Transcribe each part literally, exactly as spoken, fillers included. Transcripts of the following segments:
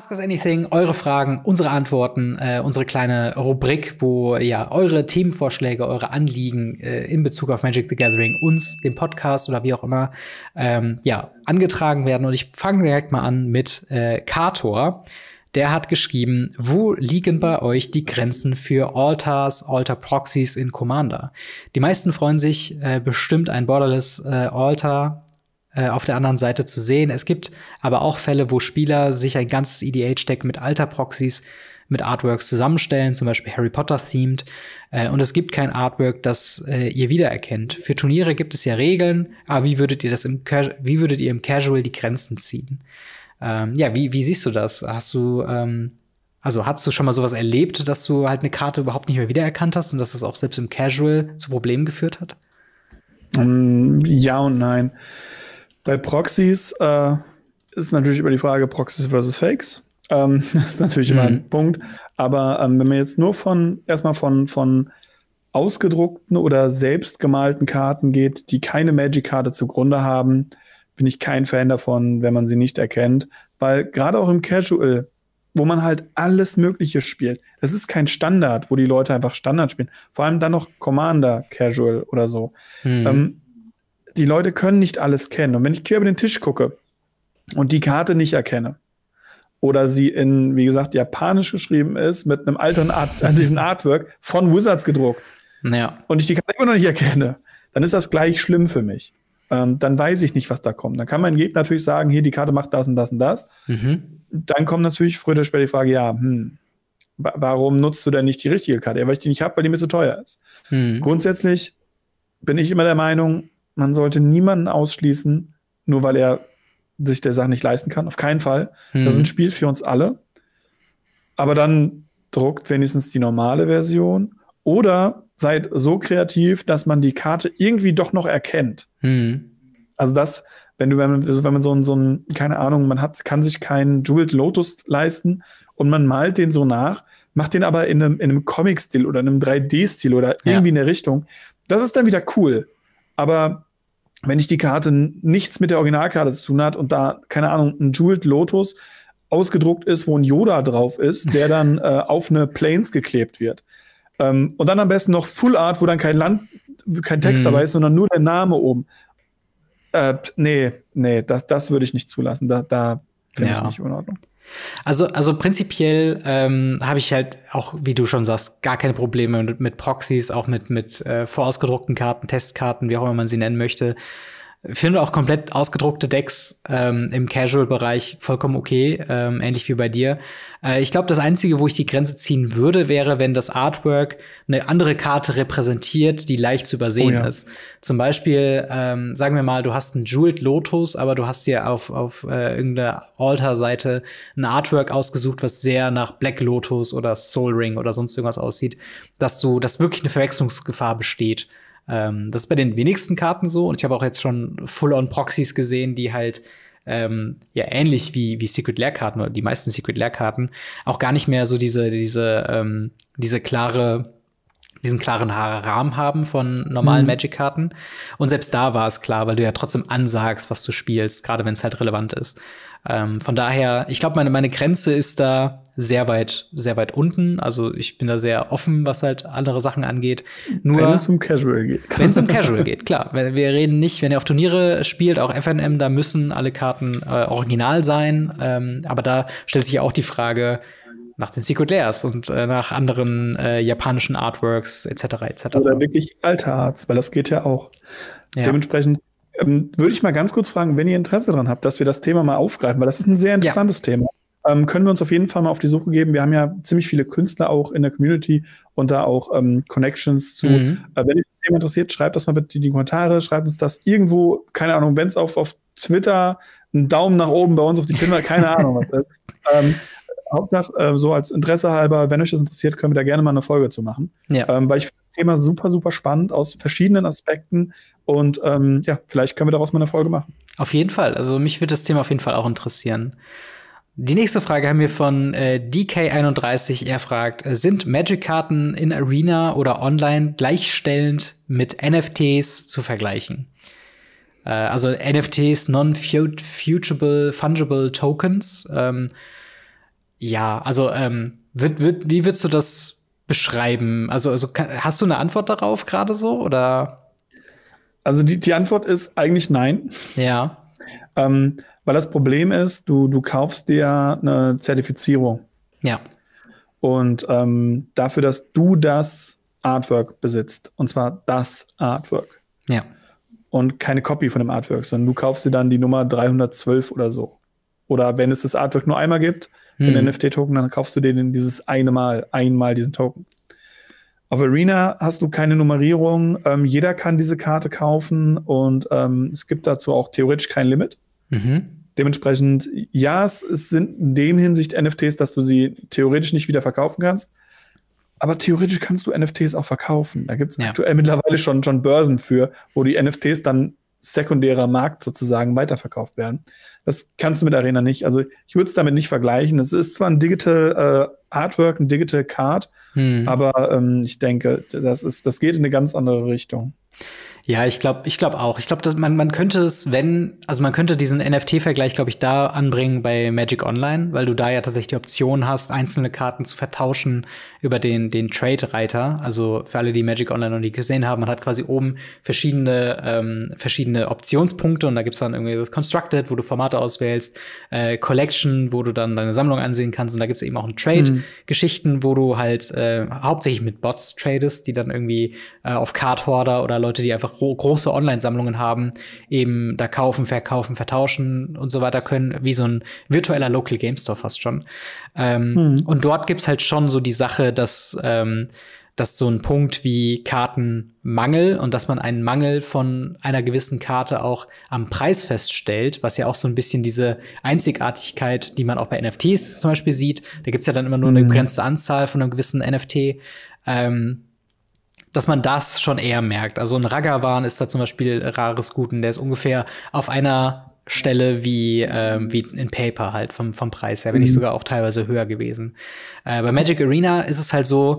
Ask Us Anything, eure Fragen, unsere Antworten, äh, unsere kleine Rubrik, wo ja eure Themenvorschläge, eure Anliegen äh, in Bezug auf Magic the Gathering uns, dem Podcast oder wie auch immer, ähm, ja, angetragen werden. Und ich fange direkt mal an mit äh, Kator. Der hat geschrieben, wo liegen bei euch die Grenzen für Altars, Altar-Proxies in Commander? Die meisten freuen sich äh, bestimmt ein Borderless äh, Altar äh, auf der anderen Seite zu sehen. Es gibt aber auch Fälle, wo Spieler sich ein ganzes E D H-Deck mit Altar-Proxies, mit Artworks zusammenstellen, zum Beispiel Harry Potter-themed. Äh, und es gibt kein Artwork, das äh, ihr wiedererkennt. Für Turniere gibt es ja Regeln, aber wie würdet ihr das im, wie würdet ihr im Casual die Grenzen ziehen? Ähm, ja, wie, wie siehst du das? Hast du, ähm, also hast du schon mal sowas erlebt, dass du halt eine Karte überhaupt nicht mehr wiedererkannt hast und dass das auch selbst im Casual zu Problemen geführt hat? Um, ja und nein. Bei Proxys äh, ist natürlich über die Frage Proxys versus Fakes. Ähm, das ist natürlich mhm. immer ein Punkt. Aber ähm, wenn man jetzt nur von erstmal von, von ausgedruckten oder selbst gemalten Karten geht, die keine Magic-Karte zugrunde haben, bin ich kein Fan davon, wenn man sie nicht erkennt. Weil gerade auch im Casual, wo man halt alles Mögliche spielt, das ist kein Standard, wo die Leute einfach Standard spielen. Vor allem dann noch Commander Casual oder so. Mhm. Ähm, die Leute können nicht alles kennen. Und wenn ich quer über den Tisch gucke und die Karte nicht erkenne oder sie in, wie gesagt, Japanisch geschrieben ist, mit einem alternativen Artwork von Wizards gedruckt ja. und ich die Karte immer noch nicht erkenne, dann ist das gleich schlimm für mich. Ähm, dann weiß ich nicht, was da kommt. Dann kann mein Gegner natürlich sagen, hier, die Karte macht das und das und das. Mhm. Dann kommt natürlich früher oder später die Frage, ja, hm, warum nutzt du denn nicht die richtige Karte? Ja, weil ich die nicht habe, weil die mir zu teuer ist. Mhm. Grundsätzlich bin ich immer der Meinung, man sollte niemanden ausschließen, nur weil er sich der Sache nicht leisten kann. Auf keinen Fall. Mhm. Das ist ein Spiel für uns alle. Aber dann druckt wenigstens die normale Version. Oder seid so kreativ, dass man die Karte irgendwie doch noch erkennt. Mhm. Also das, wenn du, wenn man, wenn man so ein, so ein, keine Ahnung, man hat, kann sich keinen Jeweled Lotus leisten und man malt den so nach, macht den aber in einem, in einem Comic-Stil oder in einem drei D-Stil oder irgendwie ja. in der Richtung. Das ist dann wieder cool. Aber wenn ich die Karte nichts mit der Originalkarte zu tun hat und da, keine Ahnung, ein Jeweled Lotus ausgedruckt ist, wo ein Yoda drauf ist, der dann äh, auf eine Plains geklebt wird. Ähm, und dann am besten noch Full Art, wo dann kein Land, kein Text mhm. dabei ist, sondern nur der Name oben. Äh, nee, nee, das, das würde ich nicht zulassen. Da, da finde ja. ich nicht in Ordnung. Also, also prinzipiell ähm, habe ich halt auch, wie du schon sagst, gar keine Probleme mit, mit Proxys, auch mit, mit äh, vorausgedruckten Karten, Testkarten, wie auch immer man sie nennen möchte. Ich finde auch komplett ausgedruckte Decks ähm, im Casual-Bereich vollkommen okay, ähm, ähnlich wie bei dir. Äh, ich glaube, das Einzige, wo ich die Grenze ziehen würde, wäre, wenn das Artwork eine andere Karte repräsentiert, die leicht zu übersehen oh ja. ist. Zum Beispiel, ähm, sagen wir mal, du hast einen Jeweled Lotus, aber du hast dir auf, auf äh, irgendeiner Altar-Seite ein Artwork ausgesucht, was sehr nach Black Lotus oder Soul Ring oder sonst irgendwas aussieht, dass du, dass wirklich eine Verwechslungsgefahr besteht. Ähm, das ist bei den wenigsten Karten so. Und ich habe auch jetzt schon Full-on-Proxys gesehen, die halt ähm, ja ähnlich wie wie Secret Lair-Karten oder die meisten Secret Lair-Karten auch gar nicht mehr so diese diese ähm, diese klare diesen klaren Rahmen haben von normalen mhm. Magic-Karten. Und selbst da war es klar, weil du ja trotzdem ansagst, was du spielst, gerade wenn es halt relevant ist. Ähm, von daher, ich glaube, meine, meine Grenze ist da sehr weit, sehr weit unten. Also ich bin da sehr offen, was halt andere Sachen angeht. Nur wenn es um Casual geht. Wenn es um Casual geht, klar. Wir reden nicht, wenn ihr auf Turniere spielt, auch F N M, da müssen alle Karten äh, original sein. Ähm, aber da stellt sich ja auch die Frage nach den Secret Lairs und äh, nach anderen äh, japanischen Artworks et cetera et cetera. Oder wirklich Altararts, weil das geht ja auch. Ja. Dementsprechend ähm, würde ich mal ganz kurz fragen, wenn ihr Interesse daran habt, dass wir das Thema mal aufgreifen, weil das ist ein sehr interessantes ja. Thema. Ähm, können wir uns auf jeden Fall mal auf die Suche geben. Wir haben ja ziemlich viele Künstler auch in der Community und da auch ähm, Connections zu. Mhm. Äh, wenn euch das Thema interessiert, schreibt das mal bitte in die Kommentare, schreibt uns das irgendwo, keine Ahnung, wenn es auf, auf Twitter einen Daumen nach oben bei uns auf die Kinder, keine Ahnung was ist. Ähm, Hauptsache, äh, so als Interesse halber, wenn euch das interessiert, können wir da gerne mal eine Folge zu machen. Ja. Ähm, weil ich finde das Thema super, super spannend aus verschiedenen Aspekten und ähm, ja, vielleicht können wir daraus mal eine Folge machen. Auf jeden Fall. Also mich wird das Thema auf jeden Fall auch interessieren. Die nächste Frage haben wir von äh, D K einunddreißig. Er fragt, sind Magic-Karten in Arena oder online gleichstellend mit N F Ts zu vergleichen? Äh, also N F Ts, Non-Fungible Fungible Tokens. Ähm, Ja, also ähm, wird, wird, wie würdest du das beschreiben? Also, also hast du eine Antwort darauf gerade so oder? Also die, die Antwort ist eigentlich nein. Ja. Ähm, weil das Problem ist, du, du kaufst dir eine Zertifizierung. Ja. Und ähm, dafür, dass du das Artwork besitzt. Und zwar das Artwork. Ja. Und keine Copy von dem Artwork, sondern du kaufst dir dann die Nummer dreihundertzwölf oder so. Oder wenn es das Artwork nur einmal gibt, den hm. N F T-Token, dann kaufst du dir den dieses eine Mal, einmal diesen Token. Auf Arena hast du keine Nummerierung. Ähm, jeder kann diese Karte kaufen und ähm, es gibt dazu auch theoretisch kein Limit. Mhm. Dementsprechend, ja, es, es sind in dem Hinsicht N F Ts, dass du sie theoretisch nicht wieder verkaufen kannst. Aber theoretisch kannst du N F Ts auch verkaufen. Da gibt es ja. aktuell mittlerweile schon, schon Börsen für, wo die N F Ts dann sekundärer Markt sozusagen weiterverkauft werden. Das kannst du mit Arena nicht. Also ich würde es damit nicht vergleichen. Es ist zwar ein Digital äh, Artwork, ein Digital Card, hm. aber ähm, ich denke, das ist, das geht in eine ganz andere Richtung. Ja, ich glaube, ich glaube auch. Ich glaube, dass man man könnte es, wenn, also man könnte diesen N F T-Vergleich, glaube ich, da anbringen bei Magic Online, weil du da ja tatsächlich die Option hast, einzelne Karten zu vertauschen über den den Trade-Reiter. Also für alle, die Magic Online noch nie gesehen haben, man hat quasi oben verschiedene ähm, verschiedene Optionspunkte und da gibt's dann irgendwie das Constructed, wo du Formate auswählst, äh, Collection, wo du dann deine Sammlung ansehen kannst und da gibt's eben auch ein Trade-Geschichten, mhm. wo du halt äh, hauptsächlich mit Bots tradest, die dann irgendwie äh, auf Card-Hoarder oder Leute, die einfach große Online-Sammlungen haben, eben da kaufen, verkaufen, vertauschen und so weiter können, wie so ein virtueller Local Game Store fast schon. Ähm, hm. Und dort gibt's halt schon so die Sache, dass, ähm, dass so ein Punkt wie Kartenmangel und dass man einen Mangel von einer gewissen Karte auch am Preis feststellt, was ja auch so ein bisschen diese Einzigartigkeit, die man auch bei N F Ts zum Beispiel sieht. Da gibt's ja dann immer nur eine begrenzte Anzahl von einem gewissen N F T. Ähm, dass man das schon eher merkt. Also ein Ragavan ist da zum Beispiel rares Guten, der ist ungefähr auf einer Stelle wie ähm, wie in Paper halt vom vom Preis her, wenn nicht mhm. sogar auch teilweise höher gewesen. Äh, bei Magic Arena ist es halt so,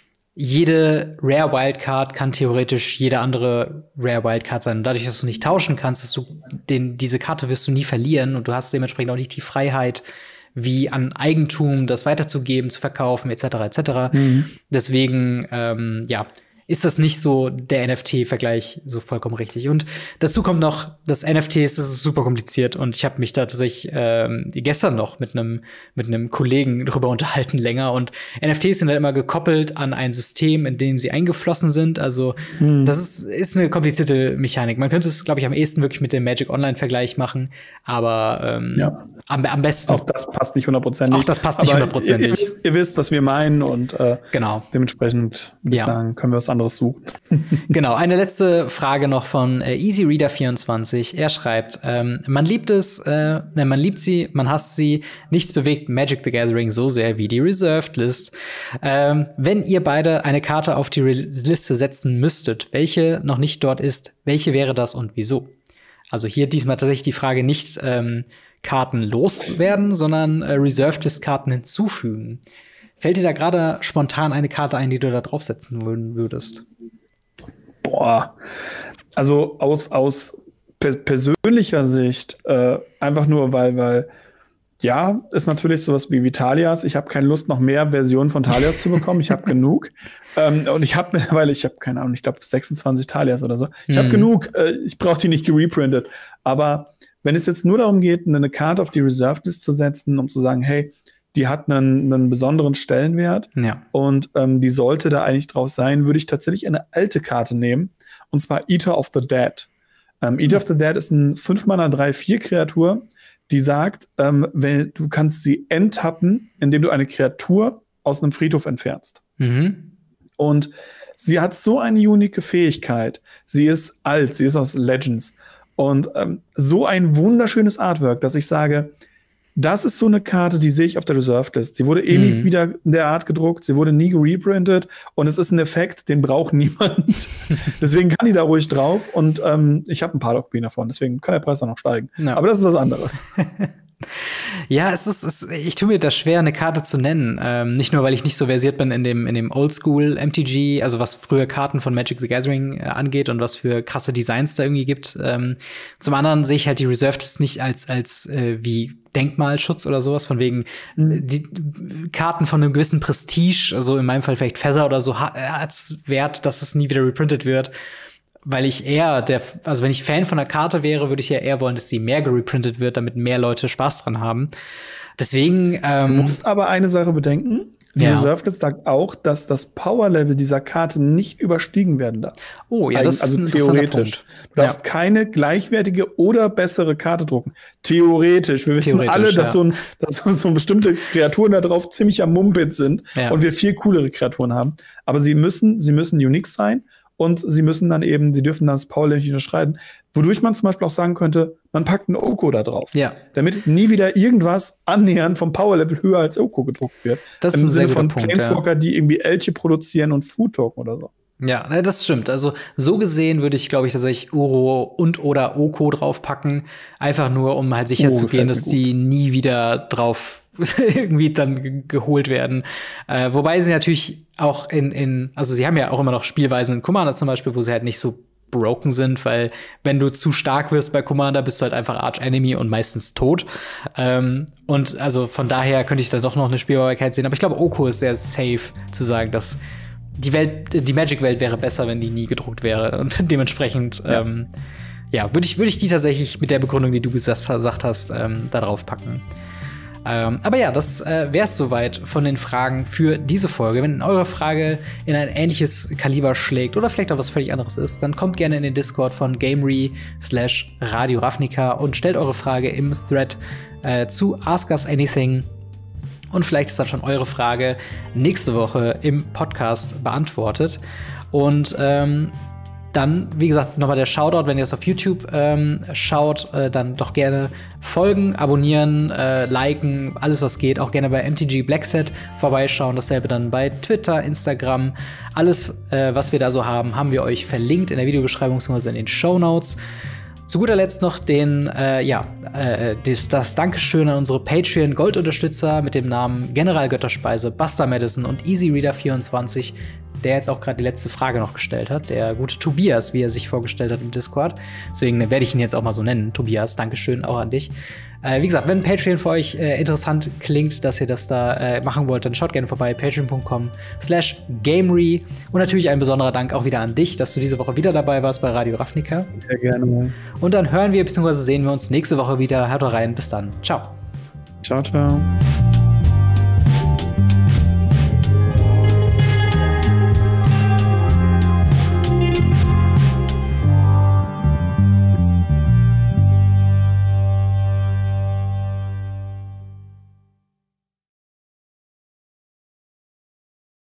jede Rare Wildcard kann theoretisch jede andere Rare Wildcard sein. Und dadurch, dass du nicht tauschen kannst, dass du den diese Karte wirst du nie verlieren und du hast dementsprechend auch nicht die Freiheit, wie an Eigentum das weiterzugeben, zu verkaufen, et cetera, et cetera. Mhm. Deswegen, ähm, ja, ist das nicht so der N F T-Vergleich so vollkommen richtig. Und dazu kommt noch, das N F Ts, das ist super kompliziert und ich habe mich da tatsächlich ähm, gestern noch mit einem mit einem Kollegen drüber unterhalten länger und N F Ts sind dann immer gekoppelt an ein System, in dem sie eingeflossen sind. Also hm. das ist, ist eine komplizierte Mechanik. Man könnte es, glaube ich, am ehesten wirklich mit dem Magic Online-Vergleich machen, aber ähm, ja. am, am besten. Auch das passt nicht hundertprozentig. Auch das passt nicht hundertprozentig. Ihr, ihr, wisst, ihr wisst, was wir meinen und äh, genau. dementsprechend würde ja. ich sagen, können wir was anderes suchen. Genau, eine letzte Frage noch von äh, EasyReader vierundzwanzig. Er schreibt, ähm, man liebt es, äh, ne, man liebt sie, man hasst sie, nichts bewegt Magic the Gathering so sehr wie die Reserved List. Ähm, wenn ihr beide eine Karte auf die Re- Liste setzen müsstet, welche noch nicht dort ist, welche wäre das und wieso? Also hier diesmal tatsächlich die Frage nicht ähm, Karten loswerden, sondern äh, Reserved List Karten hinzufügen. Fällt dir da gerade spontan eine Karte ein, die du da draufsetzen würdest? Boah, also aus, aus per- persönlicher Sicht, äh, einfach nur, weil, weil, ja, ist natürlich sowas wie Talias. Ich habe keine Lust, noch mehr Versionen von Talias zu bekommen. Ich habe genug. Ähm, und ich habe mittlerweile, ich habe keine Ahnung, ich glaube sechsundzwanzig Talias oder so. Ich habe mhm. genug. Äh, ich brauche die nicht gereprintet. Aber wenn es jetzt nur darum geht, eine Karte auf die Reserved List zu setzen, um zu sagen, hey, die hat einen, einen besonderen Stellenwert ja. und ähm, die sollte da eigentlich drauf sein, würde ich tatsächlich eine alte Karte nehmen, und zwar Eater of the Dead. Ähm, Eater of the Dead ist ein fünf Mana drei vier Kreatur, die sagt, ähm, wenn, du kannst sie enttappen, indem du eine Kreatur aus einem Friedhof entfernst. Mhm. Und sie hat so eine unique Fähigkeit. Sie ist alt, sie ist aus Legends. Und ähm, so ein wunderschönes Artwork, dass ich sage, das ist so eine Karte, die sehe ich auf der Reserved List. Sie wurde eh mhm. nie wieder in der Art gedruckt, sie wurde nie gereprintet und es ist ein Effekt, den braucht niemand. Deswegen kann die da ruhig drauf und ähm, ich habe ein paar Kopien davon, deswegen kann der Preis dann noch steigen. Ja. Aber das ist was anderes. Ja, es ist, es, ich tue mir da schwer, eine Karte zu nennen. Ähm, nicht nur, weil ich nicht so versiert bin in dem, in dem Oldschool M T G, also was früher Karten von Magic the Gathering äh, angeht und was für krasse Designs da irgendwie gibt. Ähm, zum anderen sehe ich halt die Reserved List nicht als, als äh, wie Denkmalschutz oder sowas, von wegen mhm. die Karten von einem gewissen Prestige, also in meinem Fall vielleicht Feather oder so, hat's Wert, dass es nie wieder reprintet wird. Weil ich eher der, also wenn ich Fan von der Karte wäre, würde ich ja eher wollen, dass sie mehr gereprintet wird, damit mehr Leute Spaß dran haben. Deswegen, ähm, Du musst aber eine Sache bedenken. Die ja. Reserve List sagt auch, dass das Power-Level dieser Karte nicht überstiegen werden darf. Oh, ja, das also ist ein theoretisch. Punkt. Du darfst ja. keine gleichwertige oder bessere Karte drucken. Theoretisch. Wir wissen alle, dass, ja. so ein, dass so bestimmte Kreaturen da drauf ziemlich am Mumpit sind ja. und wir viel coolere Kreaturen haben. Aber sie müssen, sie müssen unique sein. Und sie müssen dann eben, sie dürfen dann das Power-Level nicht unterschreiten. Wodurch man zum Beispiel auch sagen könnte, man packt einen Oko da drauf. Ja. Damit nie wieder irgendwas annähernd vom Power-Level höher als Oko gedruckt wird. Das ist Im ein Sinne sehr von guter Punkt, Planeswalker, ja. die irgendwie Elche produzieren und Food-Token oder so. Ja, das stimmt. Also so gesehen würde ich, glaube ich, tatsächlich Uro und oder Oko draufpacken. Einfach nur, um halt sicher oh, zu gehen, dass die nie wieder drauf irgendwie dann geholt werden. Äh, wobei sie natürlich auch in, in, also sie haben ja auch immer noch Spielweisen in Commander zum Beispiel, wo sie halt nicht so broken sind, weil wenn du zu stark wirst bei Commander, bist du halt einfach Arch-Enemy und meistens tot. Ähm, und also von daher könnte ich da doch noch eine Spielbarkeit sehen. Aber ich glaube, Oko ist sehr safe zu sagen, dass die Welt, die Magic-Welt wäre besser, wenn die nie gedruckt wäre. Und dementsprechend, ja, ähm, ja würde ich, würde ich die tatsächlich mit der Begründung, die du gesagt, gesagt hast, ähm, da drauf packen. Ähm, aber ja, das äh, wäre es soweit von den Fragen für diese Folge. Wenn eure Frage in ein ähnliches Kaliber schlägt oder vielleicht auch was völlig anderes ist, dann kommt gerne in den Discord von Gamery slash Radio Ravnica und stellt eure Frage im Thread äh, zu Ask Us Anything. Und vielleicht ist dann schon eure Frage nächste Woche im Podcast beantwortet. Und ähm, dann, wie gesagt, nochmal der Shoutout, wenn ihr es auf YouTube ähm, schaut, äh, dann doch gerne folgen, abonnieren, äh, liken, alles was geht. Auch gerne bei M T G Blackset vorbeischauen. Dasselbe dann bei Twitter, Instagram. Alles, äh, was wir da so haben, haben wir euch verlinkt in der Videobeschreibung bzw. in den Shownotes. Zu guter Letzt noch den, äh, ja, äh, das, das Dankeschön an unsere Patreon-Gold-Unterstützer mit dem Namen General Götterspeise, Buster Madison und EasyReader vierundzwanzig, der jetzt auch gerade die letzte Frage noch gestellt hat. Der gute Tobias, wie er sich vorgestellt hat im Discord. Deswegen werde ich ihn jetzt auch mal so nennen. Tobias, Dankeschön auch an dich. Äh, wie gesagt, wenn Patreon für euch äh, interessant klingt, dass ihr das da äh, machen wollt, dann schaut gerne vorbei. patreon punkt com slash gamery. Und natürlich ein besonderer Dank auch wieder an dich, dass du diese Woche wieder dabei warst bei Radio Ravnica. Sehr gerne. Und dann hören wir bzw. sehen wir uns nächste Woche wieder. Haut rein. Bis dann. Ciao. Ciao, ciao.